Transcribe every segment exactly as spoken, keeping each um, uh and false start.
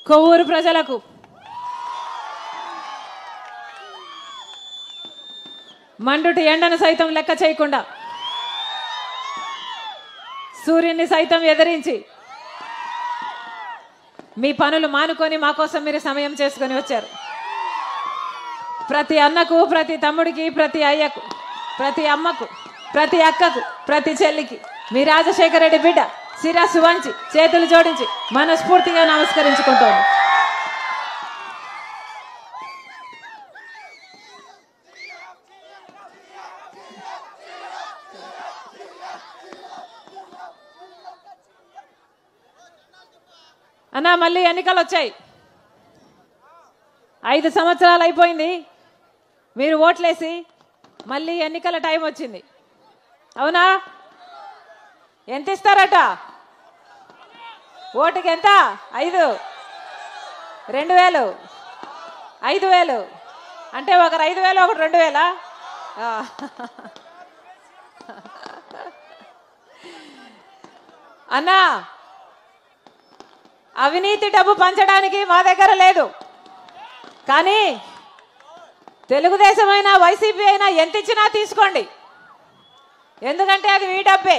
కొవ్వూరు ప్రజలకు మండుటి ఎండను సైతం లెక్క చేయకుండా సూర్యుని సైతం ఎదిరించి మీ పనులు మానుకొని మా కోసం మీరు సమయం చేసుకొని వచ్చారు. ప్రతి అన్నకు, ప్రతి తమ్ముడికి, ప్రతి అయ్యకు, ప్రతి అమ్మకు, ప్రతి అక్కకు, ప్రతి చెల్లికి మీ రాజశేఖర రెడ్డి బిడ్డ శిరస్సు వంచి చేతులు జోడించి మనస్ఫూర్తిగా నమస్కరించుకుంటోంది. అన్నా మళ్ళీ ఎన్నికలు వచ్చాయి. ఐదు సంవత్సరాలు అయిపోయింది. మీరు ఓట్లేసి మళ్ళీ ఎన్నికల టైం వచ్చింది. అవునా? ఎంత ఇస్తారట? ఓటుకి ఎంత? ఐదు రెండు వేలు ఐదు వేలు అంటే ఒకరు ఐదు వేలు ఒకటి రెండు వేలా? అన్నా అవినీతి డబ్బు పంచడానికి మా దగ్గర లేదు. కానీ తెలుగుదేశం అయినా వైసీపీ అయినా ఎంత ఇచ్చినా తీసుకోండి. ఎందుకంటే అది మీ డబ్బే.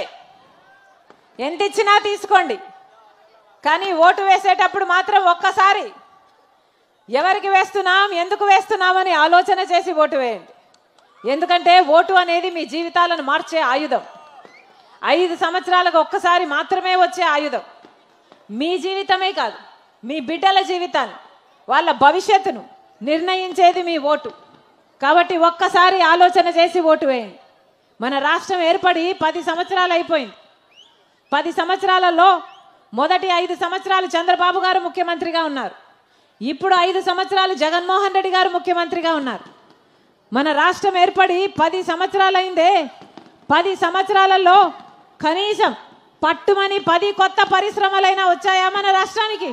ఎంత ఇచ్చినా తీసుకోండి. కానీ ఓటు వేసేటప్పుడు మాత్రం ఒక్కసారి ఎవరికి వేస్తున్నాం, ఎందుకు వేస్తున్నామని ఆలోచన చేసి ఓటు వేయండి. ఎందుకంటే ఓటు అనేది మీ జీవితాలను మార్చే ఆయుధం. ఐదు సంవత్సరాలకు ఒక్కసారి మాత్రమే వచ్చే ఆయుధం. మీ జీవితమే కాదు, మీ బిడ్డల జీవితాన్ని, వాళ్ళ భవిష్యత్తును నిర్ణయించేది మీ ఓటు. కాబట్టి ఒక్కసారి ఆలోచన చేసి ఓటు వేయండి. మన రాష్ట్రం ఏర్పడి పది సంవత్సరాలు అయిపోయింది. పది సంవత్సరాలలో మొదటి ఐదు సంవత్సరాలు చంద్రబాబు గారు ముఖ్యమంత్రిగా ఉన్నారు. ఇప్పుడు ఐదు సంవత్సరాలు జగన్మోహన్ రెడ్డి గారు ముఖ్యమంత్రిగా ఉన్నారు. మన రాష్ట్రం ఏర్పడి పది సంవత్సరాలు అయిందే. పది సంవత్సరాలలో కనీసం పట్టుమని పది కొత్త పరిశ్రమలైనా వచ్చాయా మన రాష్ట్రానికి?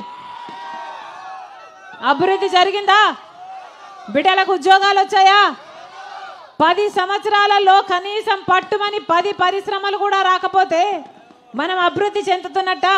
అభివృద్ధి జరిగిందా? బిడ్డలకు ఉద్యోగాలు వచ్చాయా? పది సంవత్సరాలలో కనీసం పట్టుమని పది పరిశ్రమలు కూడా రాకపోతే మనం అభివృద్ధి చెందుతున్నట్ట?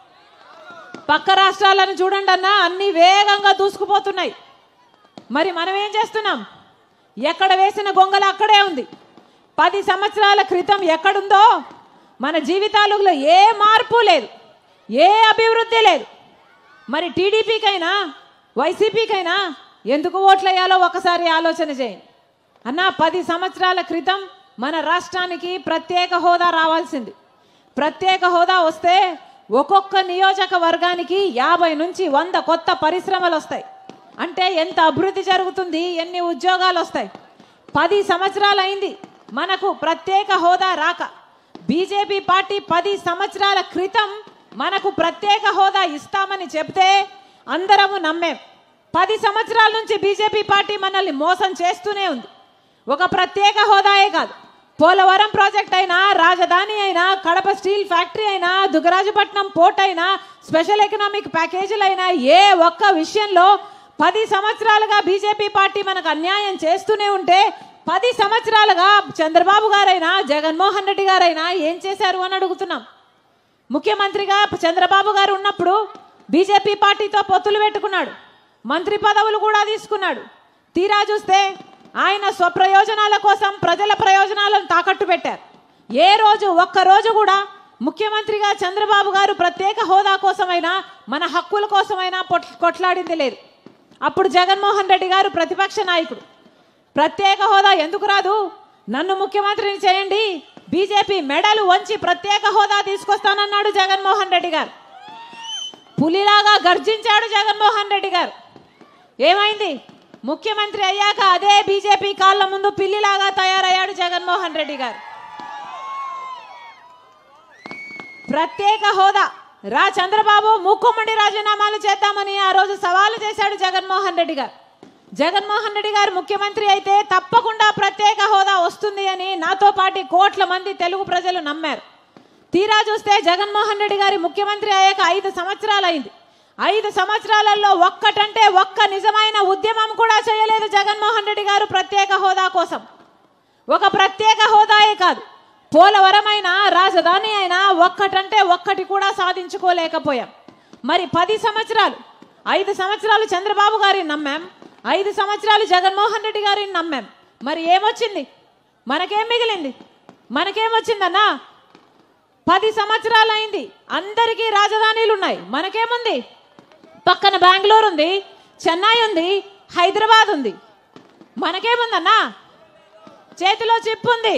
పక్క రాష్ట్రాలను చూడండి అన్నా, అన్ని వేగంగా దూసుకుపోతున్నాయి. మరి మనం ఏం చేస్తున్నాం? ఎక్కడ వేసిన గొంగళ అక్కడే ఉంది. పది సంవత్సరాల క్రితం ఎక్కడుందో మన జీవితాలలో ఏ మార్పు లేదు, ఏ అభివృద్ధి లేదు. మరి టీడీపీకైనా వైసీపీకైనా ఎందుకు ఓట్లేయాలో ఒకసారి ఆలోచన చేయండి. అన్నా పది సంవత్సరాల క్రితం మన రాష్ట్రానికి ప్రత్యేక హోదా రావాల్సింది. ప్రత్యేక హోదా వస్తే ఒక్కొక్క నియోజకవర్గానికి యాభై నుంచి వంద కొత్త పరిశ్రమలు వస్తాయి. అంటే ఎంత అభివృద్ధి జరుగుతుంది, ఎన్ని ఉద్యోగాలు వస్తాయి. పది సంవత్సరాలు అయింది మనకు ప్రత్యేక హోదా రాక. బీజేపీ పార్టీ పది సంవత్సరాల క్రితం మనకు ప్రత్యేక హోదా ఇస్తామని చెప్తే అందరము నమ్మేం. పది సంవత్సరాల నుంచి బీజేపీ పార్టీ మనల్ని మోసం చేస్తూనే ఉంది. ఒక ప్రత్యేక హోదాయే కాదు, పోలవరం ప్రాజెక్ట్ అయినా, రాజధాని అయినా, కడప స్టీల్ ఫ్యాక్టరీ అయినా, దుగ్గరాజపట్నం పోర్ట్ అయినా, స్పెషల్ ఎకనామిక్ ప్యాకేజీలైనా, ఏ ఒక్క విషయంలో పది సంవత్సరాలుగా బీజేపీ పార్టీ మనకు అన్యాయం చేస్తూనే ఉంటే పది సంవత్సరాలుగా చంద్రబాబు గారైనా జగన్మోహన్ రెడ్డి గారైనా ఏం చేశారు అని అడుగుతున్నాం. ముఖ్యమంత్రిగా చంద్రబాబు గారు ఉన్నప్పుడు బీజేపీ పార్టీతో పొత్తులు పెట్టుకున్నాడు, మంత్రి పదవులు కూడా తీసుకున్నాడు. తీరా చూస్తే ఆయన స్వప్రయోజనాల కోసం ప్రజల ప్రయోజనాలను తాకట్టు పెట్టారు. ఏ రోజు ఒక్కరోజు కూడా ముఖ్యమంత్రిగా చంద్రబాబు గారు ప్రత్యేక హోదా కోసమైనా మన హక్కుల కోసమైనా కొట్లాడింది లేదు. అప్పుడు జగన్మోహన్ రెడ్డి గారు ప్రతిపక్ష నాయకుడు. ప్రత్యేక హోదా ఎందుకు రాదు, నన్ను ముఖ్యమంత్రిని చేయండి, బీజేపీ మెడలు వంచి ప్రత్యేక హోదా తీసుకొస్తానన్నాడు జగన్మోహన్ రెడ్డి గారు. పులిలాగా గర్జించాడు జగన్మోహన్ రెడ్డి గారు. ఏమైంది? ముఖ్యమంత్రి అయ్యాక అదే బీజేపీ కాళ్ళ ముందు పిల్లిలాగా తయారయ్యాడు జగన్మోహన్ రెడ్డి గారు. ప్రత్యేక హోదా రా చంద్రబాబు, మూకుమ్మడి రాజీనామాలు చేద్దామని ఆ రోజు సవాలు చేశాడు జగన్మోహన్ రెడ్డి గారు. జగన్మోహన్ రెడ్డి గారు ముఖ్యమంత్రి అయితే తప్పకుండా ప్రత్యేక హోదా వస్తుంది అని నాతో పాటు కోట్ల మంది తెలుగు ప్రజలు నమ్మారు. తీరా చూస్తే జగన్మోహన్ రెడ్డి గారి ముఖ్యమంత్రి అయ్యాక ఐదు సంవత్సరాలు అయింది. ఐదు సంవత్సరాలలో ఒక్కటంటే ఒక్క నిజమైన ఉద్యమం కూడా చేయలేదు జగన్మోహన్ రెడ్డి గారు ప్రత్యేక హోదా కోసం. ఒక ప్రత్యేక హోదాయే కాదు, పోలవరం అయినా, రాజధాని అయినా ఒక్కటంటే ఒక్కటి కూడా సాధించుకోలేకపోయాం. మరి పది సంవత్సరాలు ఐదు సంవత్సరాలు చంద్రబాబు గారిని నమ్మాం, ఐదు సంవత్సరాలు జగన్మోహన్ రెడ్డి గారిని నమ్మాం. మరి ఏమొచ్చింది? మనకేం మిగిలింది? మనకేమొచ్చిందన్నా? పది సంవత్సరాలు అయింది, అందరికీ రాజధానీలు ఉన్నాయి, మనకేముంది? పక్కన బెంగళూరు ఉంది, చెన్నై ఉంది, హైదరాబాద్ ఉంది, మనకేముందన్నా? చేతిలో చిప్పు ఉంది,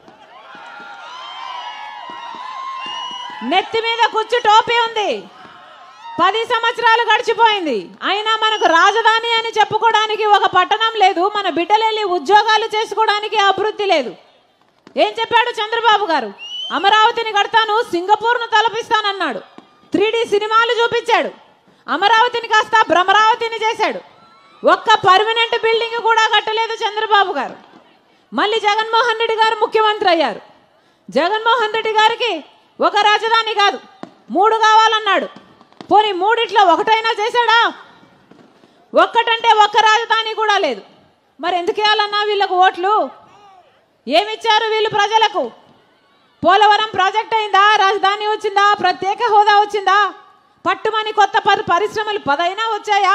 నెత్తి మీద కుచ్చు టోపీ ఉంది. పది సంవత్సరాలు గడిచిపోయింది, అయినా మనకు రాజధాని అని చెప్పుకోవడానికి ఒక పట్టణం లేదు, మన బిడ్డలు వెళ్ళి ఉద్యోగాలు చేసుకోవడానికి అభివృద్ధి లేదు. ఏం చెప్పాడు చంద్రబాబు గారు? అమరావతిని కడతాను, సింగపూర్ను తలపిస్తానన్నాడు. త్రీ డి సినిమాలు చూపించాడు, అమరావతిని కాస్త భ్రమరావతిని చేశాడు. ఒక్క పర్మనెంట్ బిల్డింగ్ కూడా కట్టలేదు చంద్రబాబు గారు. మళ్ళీ జగన్మోహన్ రెడ్డి గారు ముఖ్యమంత్రి అయ్యారు. జగన్మోహన్ రెడ్డి గారికి ఒక రాజధాని కాదు, మూడు కావాలన్నాడు. పోనీ మూడిట్లో ఒకటైనా చేశాడా? ఒక్కటంటే ఒక్క రాజధాని కూడా లేదు. మరి ఎందుకు వేయాలన్నా వీళ్ళకు ఓట్లు? ఏమిచ్చారు వీళ్ళు ప్రజలకు? పోలవరం ప్రాజెక్ట్ అయిందా? రాజధాని వచ్చిందా? ప్రత్యేక హోదా వచ్చిందా? పట్టుమని కొత్త పరి పరిశ్రమలు పదైనా వచ్చాయా?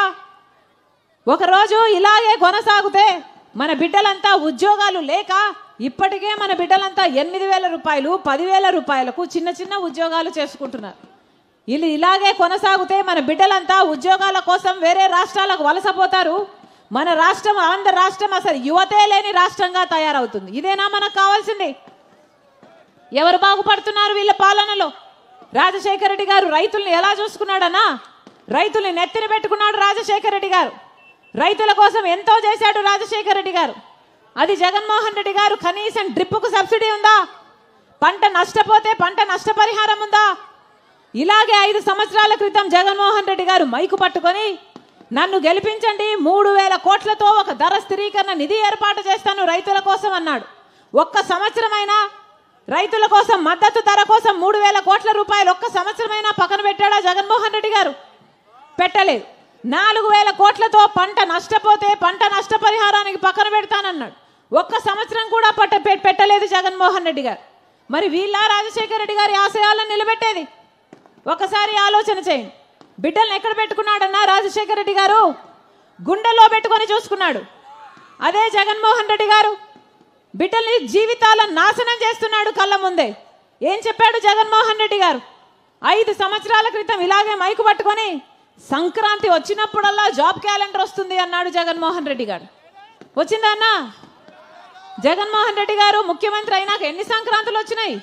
ఒకరోజు ఇలాగే కొనసాగితే మన బిడ్డలంతా ఉద్యోగాలు లేక ఇప్పటికే మన బిడ్డలంతా ఎనిమిది వేల రూపాయలు పదివేల రూపాయలకు చిన్న చిన్న ఉద్యోగాలు చేసుకుంటున్నారు. వీళ్ళు ఇలాగే కొనసాగితే మన బిడ్డలంతా ఉద్యోగాల కోసం వేరే రాష్ట్రాలకు వలసపోతారు. మన రాష్ట్రం, ఆంధ్ర రాష్ట్రం అసలు యువతే లేని రాష్ట్రంగా తయారవుతుంది. ఇదేనా మనకు కావాల్సింది? ఎవరు బాగుపడుతున్నారు వీళ్ళ పాలనలో? రాజశేఖర రెడ్డి గారు రైతుల్ని ఎలా చూసుకున్నాడన్నా? రైతుల్ని నెత్తిన పెట్టుకున్నాడు రాజశేఖర రెడ్డి గారు. రైతుల కోసం ఎంతో చేశాడు రాజశేఖర రెడ్డి గారు. అది జగన్మోహన్ రెడ్డి గారు కనీసం డ్రిప్పుకు సబ్సిడీ ఉందా? పంట నష్టపోతే పంట నష్టపరిహారం ఉందా? ఇలాగే ఐదు సంవత్సరాల క్రితం జగన్మోహన్ రెడ్డి గారు మైకు పట్టుకొని నన్ను గెలిపించండి, మూడు వేల కోట్లతో ఒక ధర స్థిరీకరణ నిధి ఏర్పాటు చేస్తాను రైతుల కోసం అన్నాడు. ఒక్క సంవత్సరమైనా రైతుల కోసం మద్దతు ధర కోసం మూడు వేల కోట్ల రూపాయలు ఒక్క సంవత్సరమైనా పక్కన పెట్టాడా జగన్మోహన్ రెడ్డి గారు? పెట్టలేదు. నాలుగు వేల కోట్లతో పంట నష్టపోతే పంట నష్టపరిహారానికి పక్కన పెడతానన్నాడు. ఒక్క సంవత్సరం కూడా పట్ట పెట్టలేదు జగన్మోహన్ రెడ్డి గారు. మరి వీళ్ళ రాజశేఖర రెడ్డి గారి ఆశయాలను నిలబెట్టేది? ఒకసారి ఆలోచన చేయండి. బిడ్డల్ని ఎక్కడ పెట్టుకున్నాడన్నా రాజశేఖర రెడ్డి గారు? గుండెల్లో పెట్టుకొని చూసుకున్నాడు. అదే జగన్మోహన్ రెడ్డి గారు బిడ్డల్ని జీవితాలను నాశనం చేస్తున్నాడు కళ్ళ ముందే. ఏం చెప్పాడు జగన్మోహన్ రెడ్డి గారు? ఐదు సంవత్సరాల క్రితం ఇలాగే మైకు పట్టుకొని సంక్రాంతి వచ్చినప్పుడల్లా జాబ్ క్యాలెండర్ వస్తుంది అన్నాడు జగన్మోహన్ రెడ్డి గారు. వచ్చిందా అన్న? జగన్మోహన్ రెడ్డి గారు ముఖ్యమంత్రి అయినాక ఎన్ని సంక్రాంతులు వచ్చినాయి?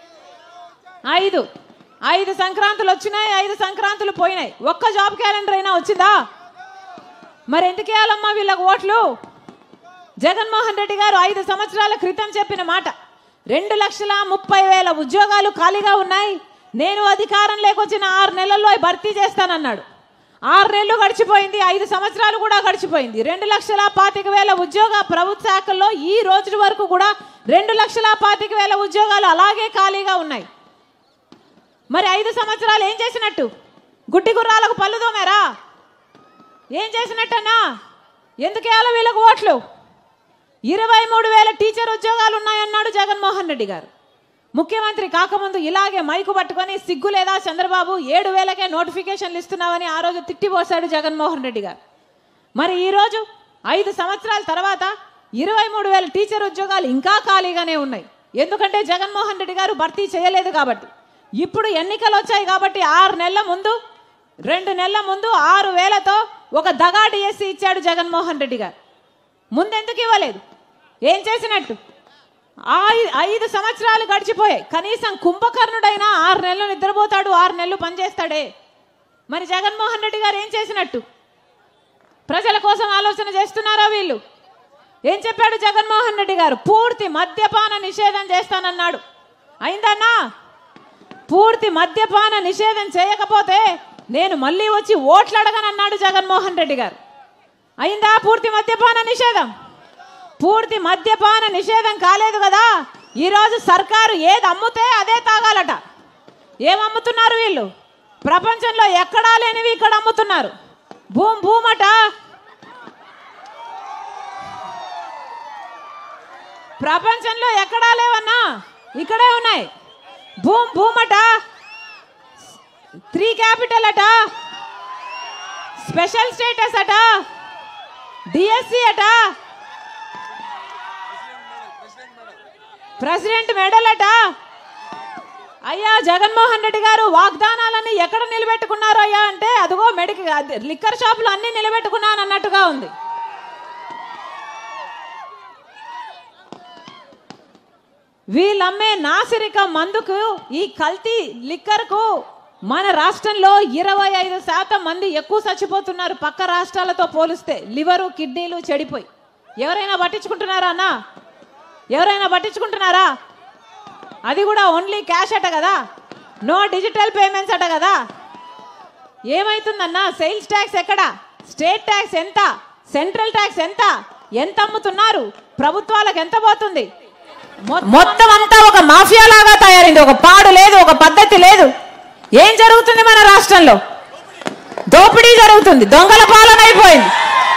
ఐదు ఐదు సంక్రాంతులు వచ్చినాయి, ఐదు సంక్రాంతులు పోయినాయి. ఒక్క జాబ్ క్యాలెండర్ అయినా వచ్చిందా? మరి ఎందుకు వేయాలమ్మా వీళ్ళకు ఓట్లు? జగన్మోహన్ రెడ్డి గారు ఐదు సంవత్సరాల క్రితం చెప్పిన మాట, రెండు లక్షల ముప్పై వేల ఉద్యోగాలు ఖాళీగా ఉన్నాయి, నేను అధికారం లేకొచ్చిన ఆరు నెలల్లో భర్తీ చేస్తానన్నాడు. ఆరు నెలలు గడిచిపోయింది, ఐదు సంవత్సరాలు కూడా గడిచిపోయింది. రెండు లక్షల పాతిక వేల ఉద్యోగ ప్రభుత్వ శాఖల్లో ఈ రోజు వరకు కూడా రెండు లక్షల పాతిక వేల ఉద్యోగాలు అలాగే ఖాళీగా ఉన్నాయి. మరి ఐదు సంవత్సరాలు ఏం చేసినట్టు? గుడ్డి గుర్రాలకు పళ్ళు దోమారా? ఏం చేసినట్టన్నా? ఎందుకు వేయాలి వీళ్ళకు ఓట్లు? ఇరవై మూడు వేల టీచర్ ఉద్యోగాలు ఉన్నాయన్నాడు జగన్మోహన్ రెడ్డి గారు. ముఖ్యమంత్రి కాకముందు ఇలాగే మైకు పట్టుకొని సిగ్గు లేదా చంద్రబాబు, ఏడు వేలకే నోటిఫికేషన్లు ఇస్తున్నామని ఆ రోజు తిట్టిపోశాడు జగన్మోహన్ రెడ్డి గారు. మరి ఈరోజు ఐదు సంవత్సరాల తర్వాత ఇరవై మూడు వేల టీచర్ ఉద్యోగాలు ఇంకా ఖాళీగానే ఉన్నాయి. ఎందుకంటే జగన్మోహన్ రెడ్డి గారు భర్తీ చేయలేదు కాబట్టి. ఇప్పుడు ఎన్నికలు వచ్చాయి కాబట్టి ఆరు నెలల ముందు రెండు నెలల ముందు ఆరు వేలతో ఒక దగా డిఎస్సి ఇచ్చాడు జగన్మోహన్ రెడ్డి గారు. ముందెందుకు ఇవ్వలేదు? ఏం చేసినట్టు? ఐదు సంవత్సరాలు గడిచిపోయాయి. కనీసం కుంభకర్ణుడైనా ఆరు నెలలు నిద్రపోతాడు, ఆరు నెలలు పనిచేస్తాడే. మరి జగన్మోహన్ రెడ్డి గారు ఏం చేసినట్టు? ప్రజల కోసం ఆలోచన చేస్తున్నారా వీళ్ళు? ఏం చెప్పాడు జగన్మోహన్ రెడ్డి గారు? పూర్తి మద్యపాన నిషేధం చేస్తానన్నాడు. అయిందన్నా? పూర్తి మద్యపాన నిషేధం చేయకపోతే నేను మళ్ళీ వచ్చి ఓట్లు అడగనన్నాడు జగన్మోహన్ రెడ్డి గారు. అయిందా పూర్తి మద్యపాన నిషేధం? పూర్తి మద్యపాన నిషేధం కాలేదు కదా. ఈరోజు సర్కారు ఏది అమ్ముతే అదే తాగాలట. ఏం అమ్ముతున్నారు వీళ్ళు? ప్రపంచంలో ఎక్కడా లేనివి ఇక్కడ అమ్ముతున్నారు. భూమ్ భూమట, ప్రపంచంలో ఎక్కడా లేవన్నా, ఇక్కడే ఉన్నాయి. భూమ్ భూమట, త్రీ క్యాపిటల్ అట, స్పెషల్ స్టేటస్ అట, డిఎస్సి అట, ప్రెసిడెంట్ మెడల్ అట. అయ్యా జగన్మోహన్ రెడ్డి గారు వాగ్దానాలన్నీ ఎక్కడ నిలబెట్టుకున్నారు అయ్యా అంటే అదిగో మెడికల్ లిక్కర్ షాపులు అన్ని నిలబెట్టుకున్నాను అన్నట్టుగా ఉంది. వీళ్ళమ్మే నాసిరిక మందుకు, ఈ కల్తీ లిక్కర్కు మన రాష్ట్రంలో ఇరవై ఐదు శాతం మంది ఎక్కువ చచ్చిపోతున్నారు పక్క రాష్ట్రాలతో పోలిస్తే. లివరు కిడ్నీలు చెడిపోయి. ఎవరైనా పట్టించుకుంటున్నారా అన్న? ఎవరైనా పట్టించుకుంటున్నారా? అది కూడా ఓన్లీ క్యాష్ అట కదా, నో డిజిటల్ పేమెంట్స్ అట కదా. ఏమైతుందన్నా? సేల్స్ ట్యాక్స్ ఎక్కడ? స్టేట్ ట్యాక్స్ ఎంత? సెంట్రల్ ట్యాక్స్ ఎంత? ఎంత అమ్ముతున్నారు? ప్రభుత్వాలకు ఎంత పోతుంది? మొత్తం అంతా ఒక మాఫియా లాగా తయారైంది. ఒక పాడు లేదు, ఒక పద్ధతి లేదు. ఏం జరుగుతుంది మన రాష్ట్రంలో? దోపిడీ జరుగుతుంది, దొంగల పాలన అయిపోయింది.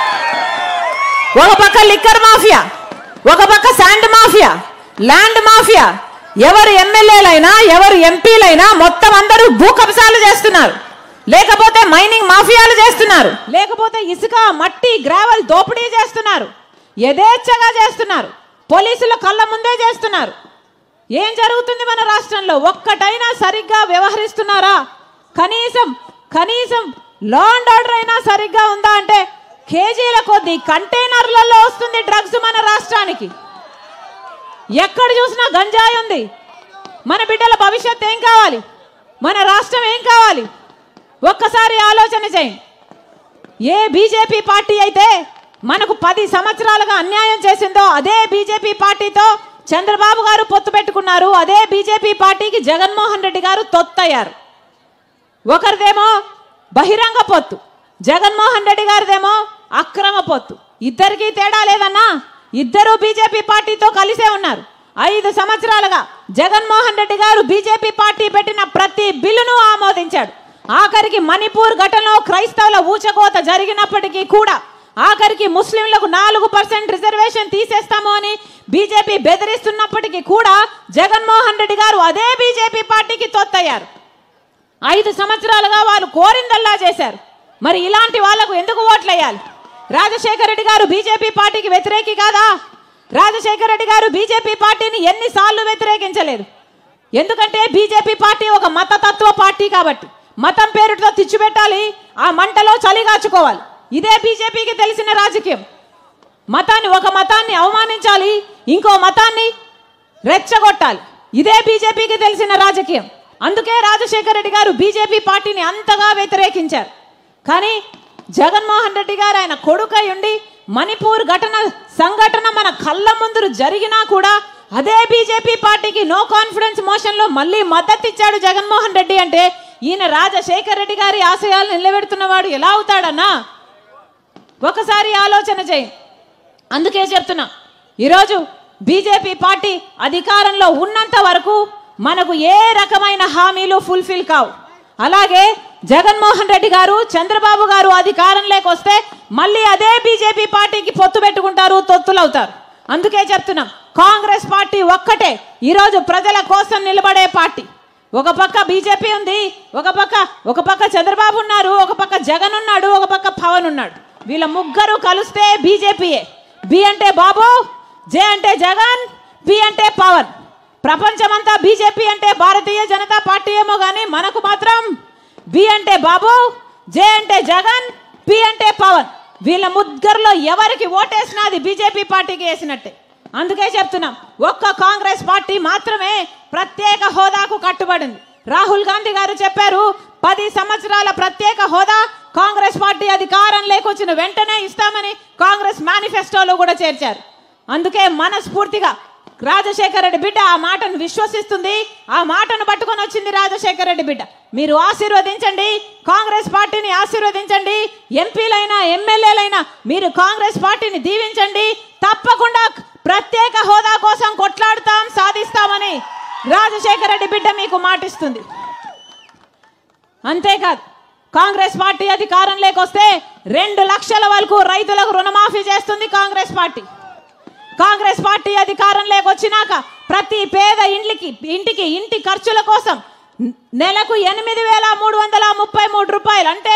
ఒక పక్క లిక్కర్ మాఫియా, ఒక పక్క శాండ్ మాఫియా, ల్యాండ్ మాఫియా. ఎవరు ఎమ్మెల్యేలైనా ఎవరు ఎంపీలైనా మొత్తం అందరూ భూ కబ్జాలు చేస్తున్నారు, లేకపోతే మైనింగ్ మాఫియాలు చేస్తున్నారు, లేకపోతే ఇసుక మట్టి గ్రావెల్ దోపిడీ చేస్తున్నారు, యథేచ్ఛగా చేస్తున్నారు, పోలీసుల కళ్ళ ముందే చేస్తున్నారు. ఏం జరుగుతుంది మన రాష్ట్రంలో? ఒక్కటైనా సరిగ్గా వ్యవహరిస్తున్నారా? కనీసం కనీసం లా అండ్ ఆర్డర్ అయినా సరిగ్గా ఉందా అంటే కేజీల కొద్ది కంటైనర్లలో వస్తుంది డ్రగ్స్ మన రాష్ట్రానికి. ఎక్కడ చూసినా గంజాయి ఉంది. మన బిడ్డల భవిష్యత్ ఏం కావాలి? మన రాష్ట్రం ఏం కావాలి? ఒక్కసారి ఆలోచన చేయండి. ఏ బీజేపీ పార్టీ అయితే మనకు పది సంవత్సరాలుగా అన్యాయం చేసిందో అదే బీజేపీ పార్టీతో చంద్రబాబు గారు పొత్తు పెట్టుకున్నారు. అదే బీజేపీ పార్టీకి జగన్మోహన్ రెడ్డి గారు తొత్తయ్యారు. ఒకరిదేమో బహిరంగ పొత్తు, జగన్మోహన్ రెడ్డి గారిదేమో అక్రమ పొత్తు. ఇద్దరికీ తేడా లేదన్నా. ఇద్దరు బీజేపీ పార్టీతో కలిసే ఉన్నారు. ఐదు సంవత్సరాలుగా జగన్మోహన్ రెడ్డి గారు బీజేపీ పార్టీ పెట్టిన ప్రతి బిల్లును ఆమోదించాడు. ఆఖరికి మణిపూర్ ఘటనలో క్రైస్తవుల ఊచకోత జరిగినప్పటికీ కూడా, ఆఖరికి ముస్లింలకు నాలుగు పర్సెంట్ రిజర్వేషన్ తీసేస్తాము అని బీజేపీ బెదిరిస్తున్నప్పటికీ కూడా జగన్మోహన్ రెడ్డి గారు అదే బీజేపీ పార్టీకి తొత్తయ్యారు. ఐదు సంవత్సరాలుగా వాళ్ళు కోరిందల్లా చేశారు. మరి ఇలాంటి వాళ్లకు ఎందుకు ఓట్లు వేయాలి? రాజశేఖర రెడ్డి గారు బీజేపీ పార్టీకి వ్యతిరేకి కాదా? రాజశేఖర రెడ్డి గారు బీజేపీ పార్టీని ఎన్నిసార్లు వ్యతిరేకించలేదు? ఎందుకంటే బీజేపీ పార్టీ ఒక మతతత్వ పార్టీ కాబట్టి మతం పేరుతో తెచ్చిపెట్టాలి, ఆ మంటలో చలిగాచుకోవాలి. ఇదే బీజేపీకి తెలిసిన రాజకీయం. మతాన్ని ఒక మతాన్ని అవమానించాలి, ఇంకో మతాన్ని రెచ్చగొట్టాలి. ఇదే బీజేపీకి తెలిసిన రాజకీయం. అందుకే రాజశేఖర రెడ్డి గారు బీజేపీ పార్టీని అంతగా వ్యతిరేకించారు. కానీ జగన్మోహన్ రెడ్డి గారు ఆయన కొడుకై ఉండి మణిపూర్ ఘటన సంఘటన మన కళ్ళ ముందు జరిగినా కూడా అదే బీజేపీ పార్టీకి నో కాన్ఫిడెన్స్ మోషన్లో మళ్ళీ మద్దతు ఇచ్చాడు జగన్మోహన్ రెడ్డి. అంటే ఈయన రాజశేఖర రెడ్డి గారి ఆశయాలు నిలబెడుతున్నవాడు ఎలా అవుతాడన్నా? ఒకసారి ఆలోచన చేయి. అందుకే చెప్తున్నా, ఈరోజు బీజేపీ పార్టీ అధికారంలో ఉన్నంత వరకు మనకు ఏ రకమైన హామీలు ఫుల్ఫిల్ కావు. అలాగే జగన్మోహన్ రెడ్డి గారు చంద్రబాబు గారు అధికారంలోకి వస్తే మళ్ళీ అదే బీజేపీ పార్టీకి పొత్తు పెట్టుకుంటారు, తొత్తులవుతారు. అందుకే చెప్తున్నాం, కాంగ్రెస్ పార్టీ ఒక్కటే ఈరోజు ప్రజల కోసం నిలబడే పార్టీ. ఒక పక్క బీజేపీ ఉంది, ఒక పక్క ఒక పక్క చంద్రబాబు ఉన్నారు, ఒక పక్క జగన్ ఉన్నాడు, ఒక పక్క పవన్ ఉన్నాడు. వీళ్ళ ముగ్గురు కలిస్తే బీజేపీయే. బి అంటే బాబు, జే అంటే జగన్, పి అంటే పవన్. ప్రపంచమంతా బీజేపీ అంటే భారతీయ జనతా పార్టీ ఏమో కానీ మనకు మాత్రం బి అంటే బాబు, జే అంటే జగన్, పి అంటే పవన్. వీళ్ళ ముగ్గురులో ఎవరికి ఓటేసినా అది బీజేపీ పార్టీకి వేసినట్టే. అందుకే చెప్తున్నాం, ఒక్క కాంగ్రెస్ పార్టీ మాత్రమే ప్రత్యేక హోదాకు కట్టుబడింది. రాహుల్ గాంధీ గారు చెప్పారు, పది సంవత్సరాల ప్రత్యేక హోదా కాంగ్రెస్ పార్టీ అధికారం లేకొచ్చిన వెంటనే ఇస్తామని కాంగ్రెస్ మేనిఫెస్టోలో కూడా చేర్చారు. అందుకే మనస్ఫూర్తిగా రాజశేఖర రెడ్డి బిడ్డ ఆ మాటను విశ్వసిస్తుంది, ఆ మాటను పట్టుకొని వచ్చింది రాజశేఖర రెడ్డి బిడ్డ. మీరు ఆశీర్వదించండి, కాంగ్రెస్ పార్టీని ఆశీర్వదించండి. ఎంపీలైనా ఎమ్మెల్యేలైనా మీరు కాంగ్రెస్ పార్టీని దీవించండి. తప్పకుండా ప్రత్యేక హోదా కోసం కొట్లాడుతాం, సాధిస్తామని రాజశేఖర రెడ్డి బిడ్డ మీకు మాటిస్తుంది. అంతేకాదు, కాంగ్రెస్ పార్టీ అధికారంలోకి వస్తే రెండు లక్షల వరకు రైతులకు రుణమాఫీ చేస్తుంది కాంగ్రెస్ పార్టీ. కాంగ్రెస్ పార్టీ అధికారంలోకి వచ్చినాక ప్రతి పేద ఇంటికి ఇంటికి ఇంటి ఖర్చుల కోసం నెలకు ఎనిమిది వేల మూడు వందల ముప్పై మూడు రూపాయలు అంటే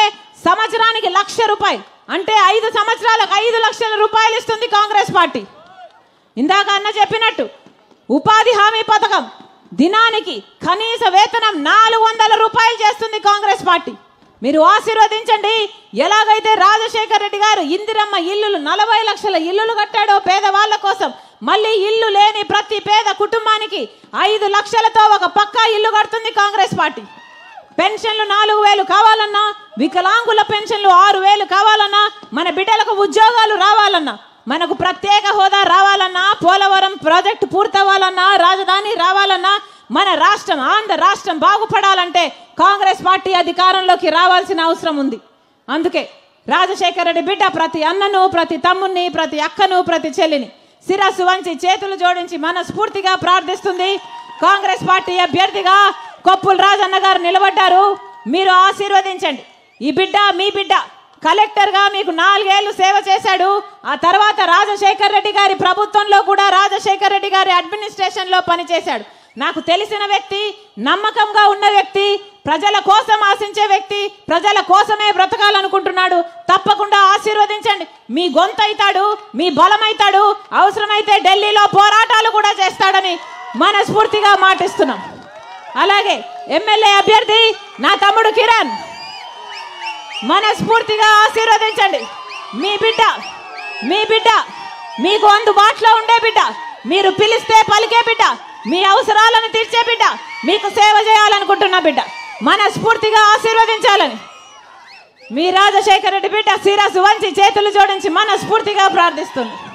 సంవత్సరానికి లక్ష రూపాయలు అంటే ఐదు సంవత్సరాలకు ఐదు లక్షల రూపాయలు ఇస్తుంది కాంగ్రెస్ పార్టీ. ఇందాక అన్న చెప్పినట్టు ఉపాధి హామీ పథకం దినానికి కనీస వేతనం నాలుగు వందల రూపాయలు చేస్తుంది కాంగ్రెస్ పార్టీ. మీరు ఆశీర్వదించండి. ఎలాగైతే రాజశేఖర్ రెడ్డి గారు ఇందిరమ్మ ఇల్లులు నలభై లక్షల ఇల్లులు కట్టాడో పేదవాళ్ళ కోసం, మళ్ళీ ఇల్లు లేని ప్రతి పేద కుటుంబానికి ఐదు లక్షలతో ఒక పక్కా ఇల్లు కడుతుంది కాంగ్రెస్ పార్టీ. పెన్షన్లు నాలుగు వేలు కావాలన్నా, వికలాంగుల పెన్షన్లు ఆరు వేలు కావాలన్నా, మన బిడ్డలకు ఉద్యోగాలు రావాలన్నా, మనకు ప్రత్యేక హోదా రావాలన్నా, పోలవరం ప్రాజెక్టు పూర్తవ్వాలన్నా, రాజధాని రావాలన్నా, మన రాష్ట్రం ఆంధ్ర రాష్ట్రం బాగుపడాలంటే కాంగ్రెస్ పార్టీ అధికారంలోకి రావాల్సిన అవసరం ఉంది. అందుకే రాజశేఖర రెడ్డి బిడ్డ ప్రతి అన్నను, ప్రతి తమ్ముని, ప్రతి అక్కను, ప్రతి చెల్లిని శిరస్సు వంచి చేతులు జోడించి మనస్ఫూర్తిగా ప్రార్థిస్తుంది. కాంగ్రెస్ పార్టీ అభ్యర్థిగా కొప్పుల రాజన్న గారు నిలబడ్డారు. మీరు ఆశీర్వదించండి. ఈ బిడ్డ మీ బిడ్డ కలెక్టర్గా మీకు నాలుగేళ్లు సేవ చేశాడు. ఆ తర్వాత రాజశేఖర్ రెడ్డి గారి ప్రభుత్వంలో కూడా రాజశేఖర్ రెడ్డి గారి అడ్మినిస్ట్రేషన్లో పనిచేశాడు. నాకు తెలిసిన వ్యక్తి, నమ్మకంగా ఉన్న వ్యక్తి, ప్రజల కోసం ఆశించే వ్యక్తి, ప్రజల కోసమే బ్రతకాలనుకుంటున్నాడు. తప్పకుండా ఆశీర్వదించండి. మీ గొంతైతాడు, మీ బలమైతాడు, అవసరమైతే ఢిల్లీలో పోరాటాలు కూడా చేస్తాడని మనస్ఫూర్తిగా మాటిస్తున్నాం. అలాగే ఎమ్మెల్యే అభ్యర్థి నా తమ్ముడు కిరణ్, మనస్ఫూర్తిగా ఆశీర్వదించండి. మీ బిడ్డ మీ బిడ్డ మీకు అందుబాటులో ఉండే బిడ్డ, మీరు పిలిస్తే పలికే బిడ్డ, మీ అవసరాలను తీర్చే బిడ్డ, మీకు సేవ చేయాలనుకుంటున్న బిడ్డ, మనస్ఫూర్తిగా ఆశీర్వదించాలని మీ రాజశేఖర రెడ్డి బిడ్డ శిరస్సు వంచి చేతులు జోడించి మనస్ఫూర్తిగా ప్రార్థిస్తుంది.